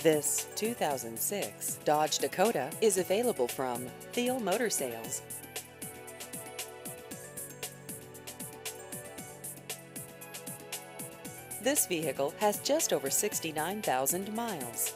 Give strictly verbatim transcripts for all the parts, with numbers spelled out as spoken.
This two thousand six Dodge Dakota is available from Thiel Motor Sales. This vehicle has just over sixty-nine thousand miles.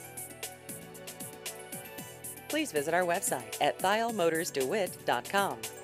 Please visit our website at thiel motors dewitt dot com.